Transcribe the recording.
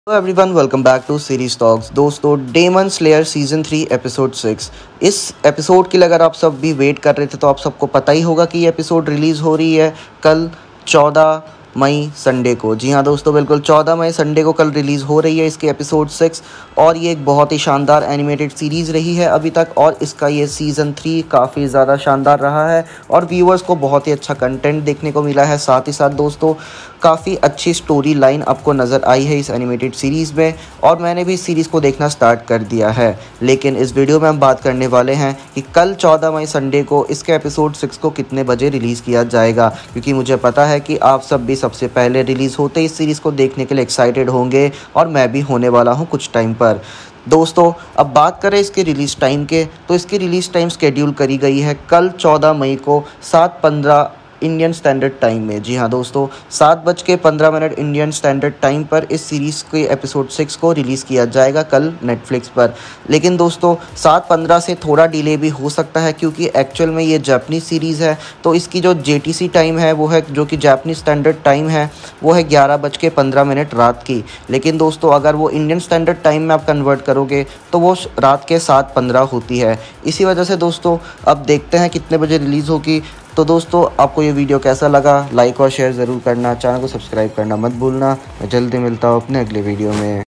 Hello everyone, welcome back to series talks. दोस्तों, demon slayer season 3 episode 6। इस episode के लिए अगर आप सब भी वेट कर रहे थे तो आप सबको पता ही होगा कि ये एपिसोड रिलीज़ हो रही है कल 14 मई संडे को। जी हाँ दोस्तों, बिल्कुल 14 मई संडे को कल रिलीज़ हो रही है इसकी एपिसोड 6। और ये एक बहुत ही शानदार एनिमेटेड सीरीज़ रही है अभी तक, और इसका ये सीज़न 3 काफ़ी ज़्यादा शानदार रहा है और व्यूअर्स को बहुत ही अच्छा कंटेंट देखने को मिला है। साथ ही साथ दोस्तों, काफ़ी अच्छी स्टोरी लाइन आपको नज़र आई है इस एनिमेटेड सीरीज़ में, और मैंने भी इस सीरीज़ को देखना स्टार्ट कर दिया है। लेकिन इस वीडियो में हम बात करने वाले हैं कि कल 14 मई संडे को इसके एपिसोड 6 को कितने बजे रिलीज़ किया जाएगा, क्योंकि मुझे पता है कि आप सब भी सबसे पहले रिलीज़ होते इस सीरीज़ को देखने के लिए एक्साइटेड होंगे, और मैं भी होने वाला हूँ कुछ टाइम पर। दोस्तों, अब बात करें इसके रिलीज़ टाइम के, तो इसकी रिलीज़ टाइम शेड्यूल करी गई है कल 14 मई को 7:15 इंडियन स्टैंडर्ड टाइम में। जी हाँ दोस्तों, 7:15 इंडियन स्टैंडर्ड टाइम पर इस सीरीज़ के एपिसोड 6 को रिलीज़ किया जाएगा कल नेटफ्लिक्स पर। लेकिन दोस्तों, 7:15 से थोड़ा डिले भी हो सकता है, क्योंकि एक्चुअल में ये जापानीज़ सीरीज़ है, तो इसकी जो जेटीसी टाइम है वो है, जो कि जापानीज़ स्टैंडर्ड टाइम है, वो है 11:15 रात की। लेकिन दोस्तों, अगर वो इंडियन स्टैंडर्ड टाइम में आप कन्वर्ट करोगे तो वो रात के 7:15 होती है। इसी वजह से दोस्तों, अब देखते हैं कितने बजे रिलीज़ होगी। तो दोस्तों, आपको ये वीडियो कैसा लगा, लाइक और शेयर ज़रूर करना, चैनल को सब्सक्राइब करना मत भूलना। मैं जल्दी मिलता हूँ अपने अगले वीडियो में।